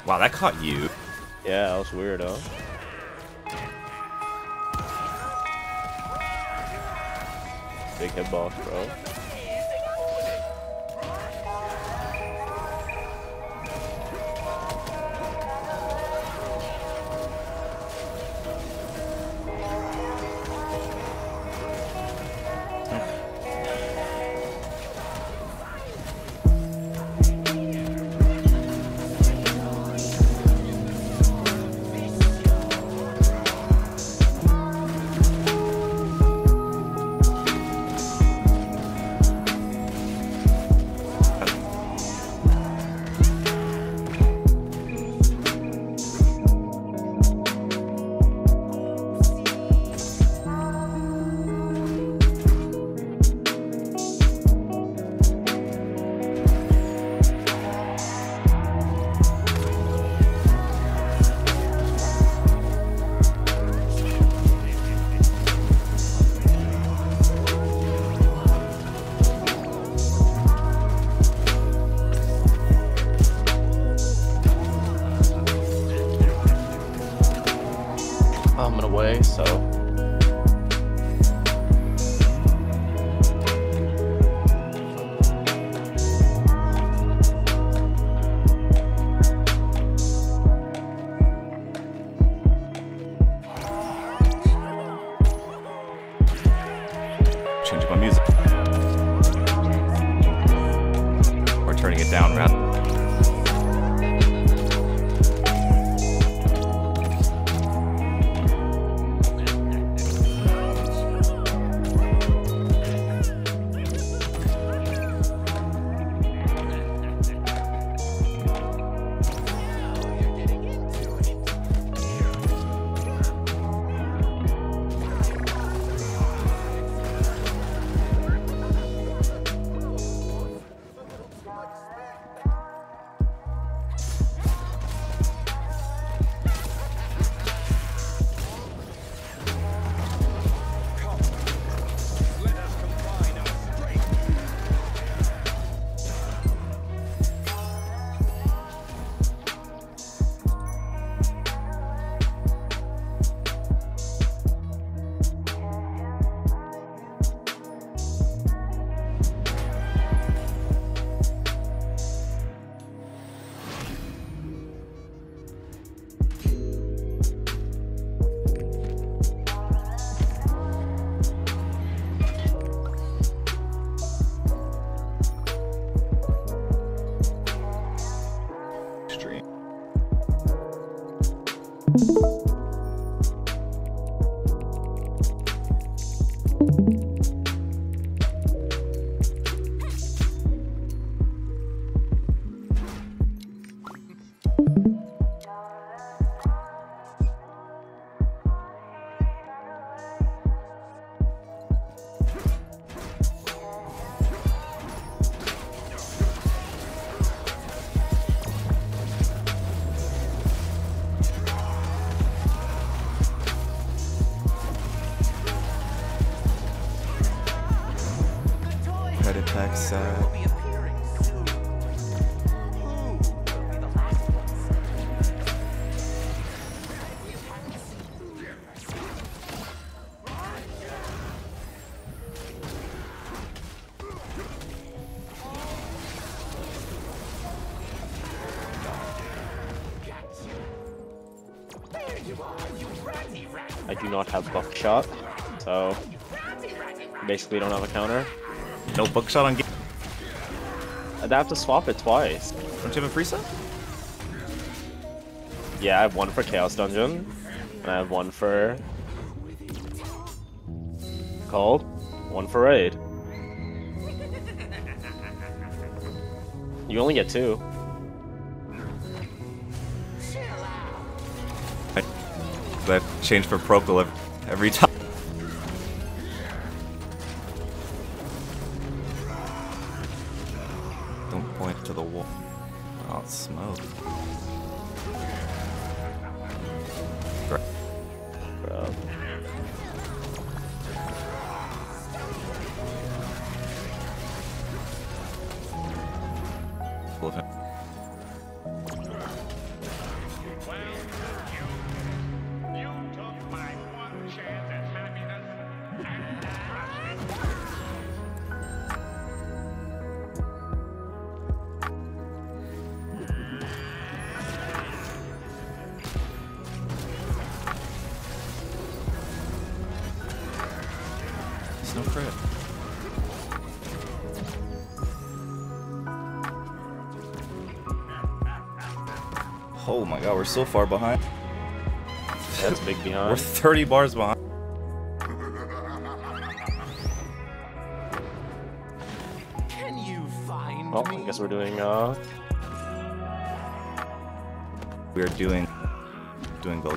Wow, that caught you. Yeah, that was weird, huh? Big hitbox, bro. I'm in a way, so. Changing my music. Or turning it down rather. Extreme. Head attack sad. I do not have buckshot, so basically don't have a counter. No bookshot on game. I'd have to swap it twice. Don't you have a preset? Yeah, I have one for Chaos Dungeon, and I have one for Cold, one for Raid. You only get two. That change for Procol every time. Don't point to the wall. Oh, it's smoke. Great. Bro. Of him. crit. Oh my god, we're so far behind. That's big behind. We're 30 bars behind. Can you find Oh, me? I guess we're doing We are doing gold.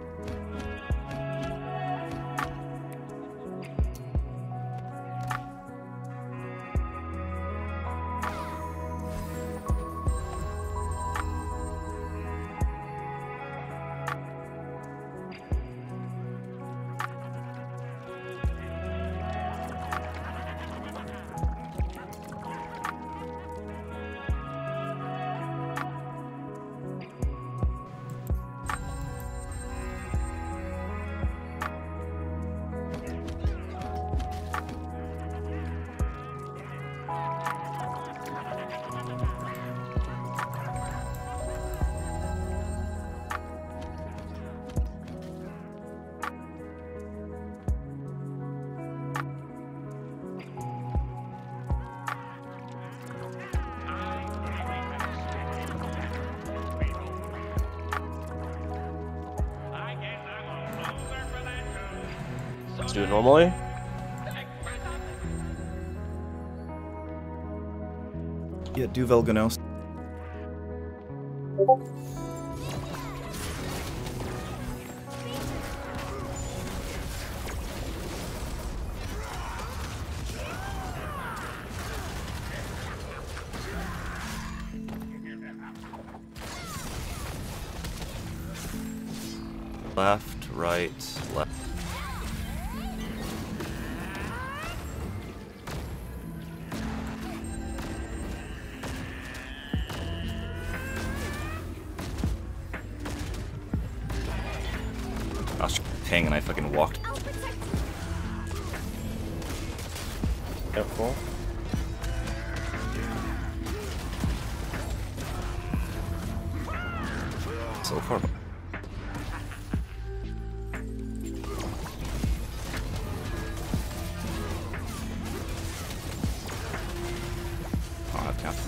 let's do it normally. Yeah, do Velganos. Left, right, left. I was ping and I fucking walked. Careful. So far. Oh, that counts.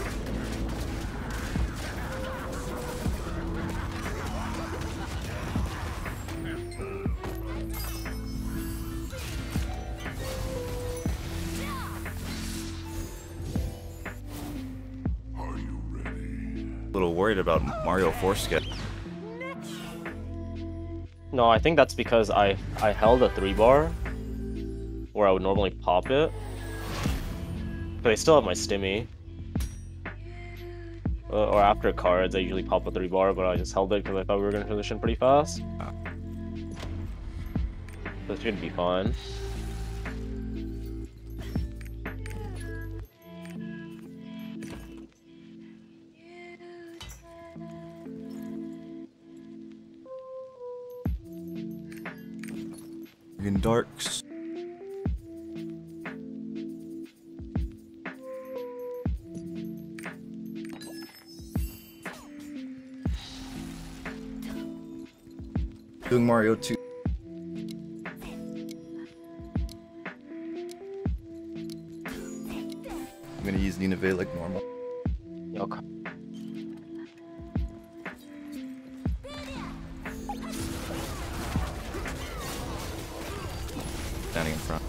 A little worried about Mario Foreskin. No, I think that's because I held a 3-bar where I would normally pop it. But I still have my stimmy. Or after cards, I usually pop a 3-bar, but I just held it because I thought we were going to transition pretty fast. So it should be fine. In darks. Doing Mario 2. I'm gonna use Nineveh like normal. Okay. Standing in front.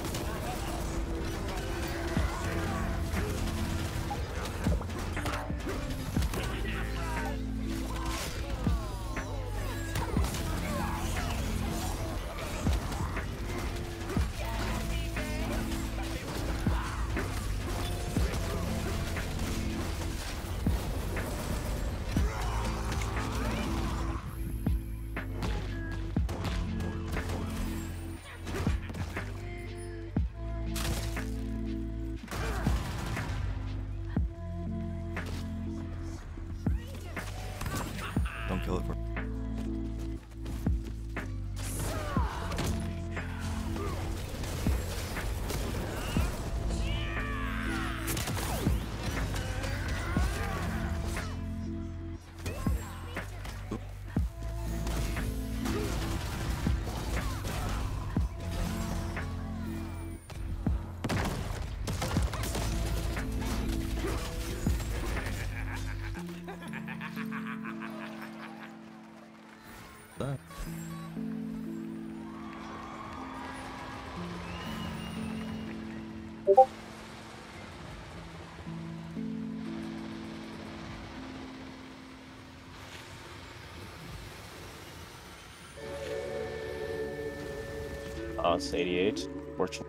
It's 88. Fortunately.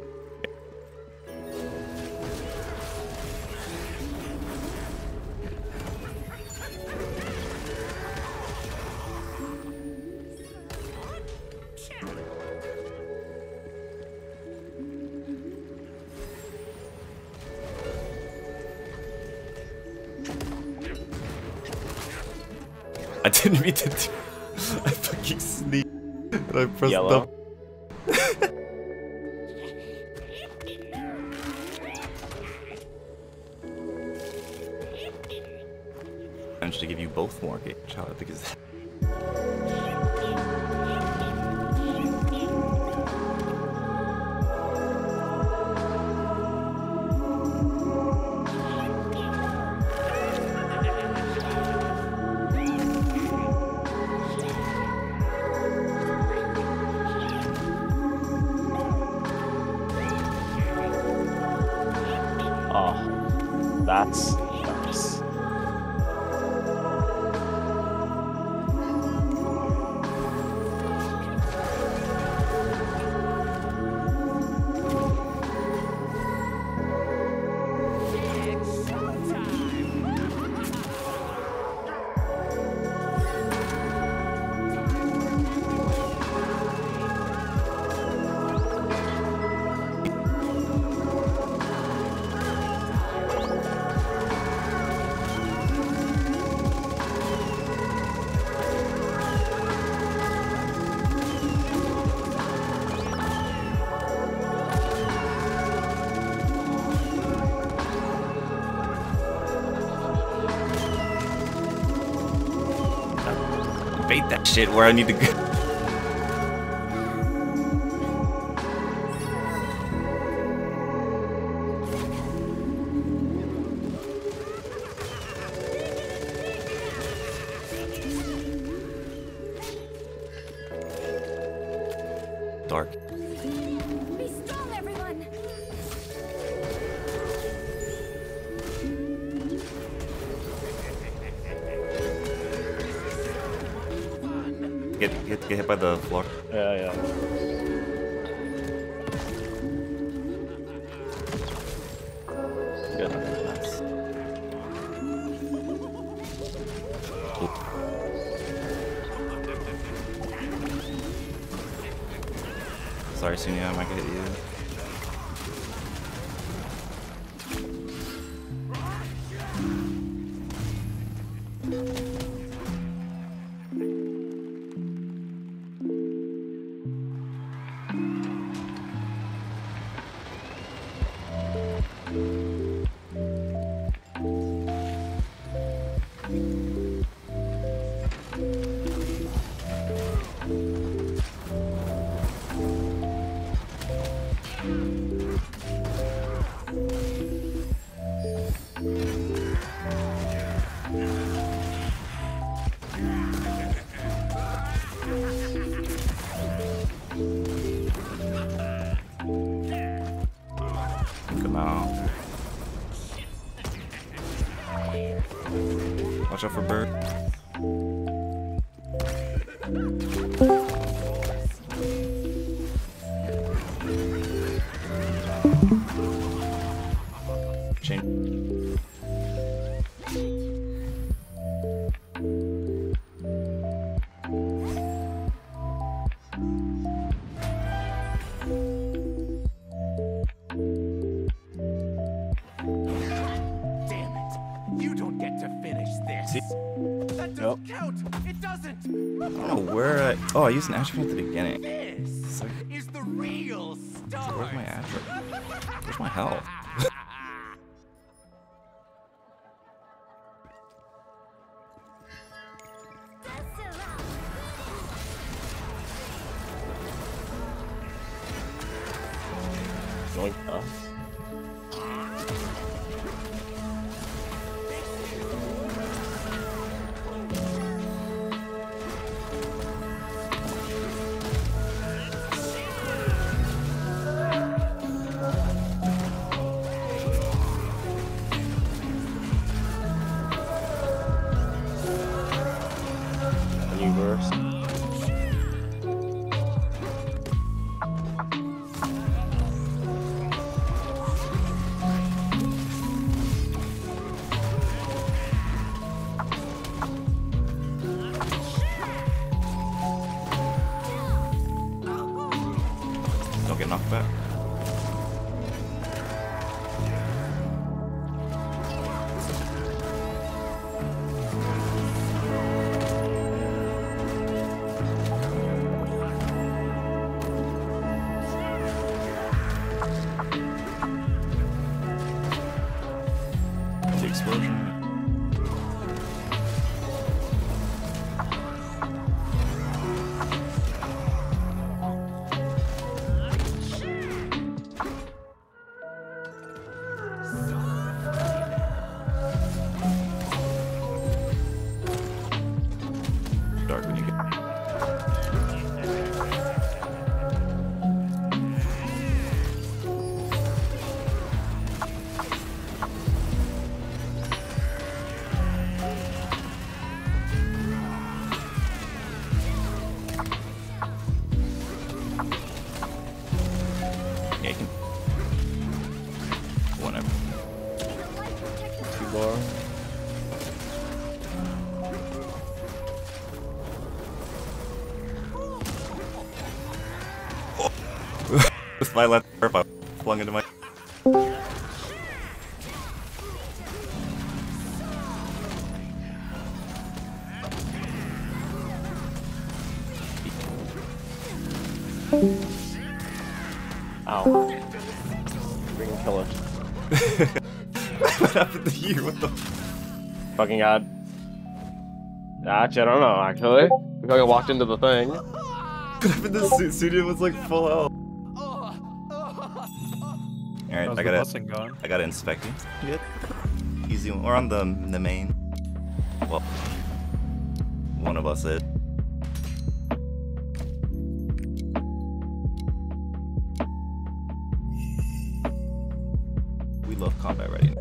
I didn't mean to do. I fucking sneezed. And I pressed Yellow. double. Managed to give you both more gauge. How epic is that? Oh, that's nice. It's showtime. Bait that shit where I need to go. Dark. Be strong, everyone! Get hit by the floor. Yeah. Good. Nice. Sorry, Sunya, I might hit you. Come on. Watch out for bird. Change. Damn it. You don't get to finish this. See? That doesn't count. It doesn't. I don't know where I... Oh, I used an attribute at the beginning. This is the real start. Where's my attribute? Where's my health? Joint us. explosion. Dark when you get. Yeah, you can. Whatever. Two bar. With my left arm, I flung into my. Ow. Freaking kill it. What happened to you? What the? Fucking god. Actually, I don't know, actually. We fucking walked into the thing. What happened to Sudia was like full health. Alright, How's I the gotta busing going? I gotta inspect you. Good. Easy one. We're on the main. Well, one of us is. We love combat ready.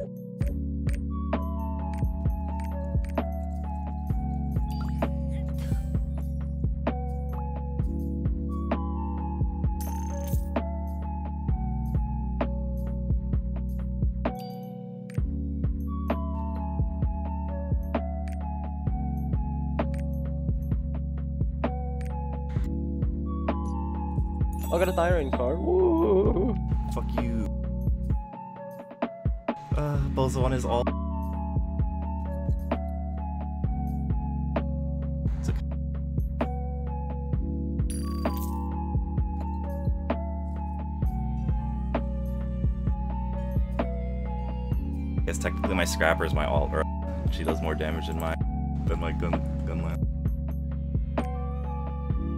I got a Tyrant card. Woo! Fuck you. Bozo one is all. It's okay. Guess technically my scrapper is my alt, or she does more damage than my gunland.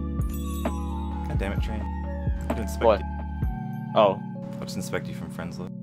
God damn it, train. I didn't inspect What? you. Oh. I'll just inspect you from friends list.